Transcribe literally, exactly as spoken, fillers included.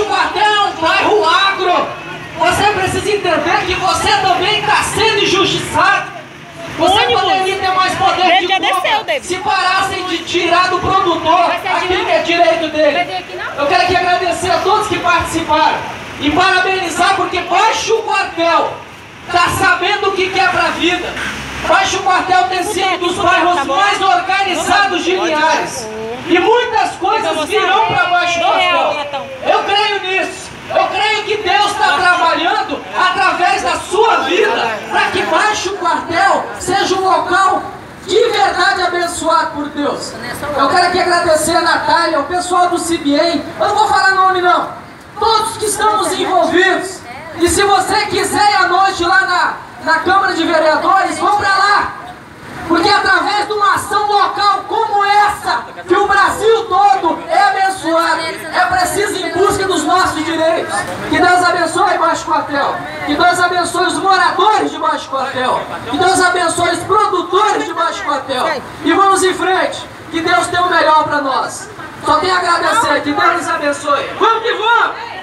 Quartel é um bairro agro. Você precisa entender que você também está sendo injustiçado. Você poderia ter mais poder de compra se parassem de tirar do produtor aquilo que é direito dele. Eu quero aqui agradecer a todos que participaram e parabenizar, porque Baixo Quartel está sabendo o que é para a vida. Baixo Quartel tem sido dos bairros mais organizados de Linhares. E muitas coisas virão para Baixo Quartel. Eu creio nisso. Eu creio que Deus está trabalhando através da sua vida para que Baixo Quartel seja um local de verdade abençoado por Deus. Eu quero aqui agradecer a Natália, o pessoal do C B A. Eu não vou falar nome não. Todos que estamos envolvidos. E se você quiser ir à noite lá na, na Câmara de Vereadores, vão para lá. Porque através de uma ação local como essa, que o Brasil todo é abençoado, é preciso ir em busca dos nossos direitos. Que Deus abençoe Baixo Quartel. Que Deus abençoe os moradores de Baixo Quartel. Que Deus abençoe os produtores de Baixo Quartel. E vamos em frente. Que Deus tem o melhor para nós. Só tenho a agradecer. Que Deus nos abençoe. Vamos que vamos!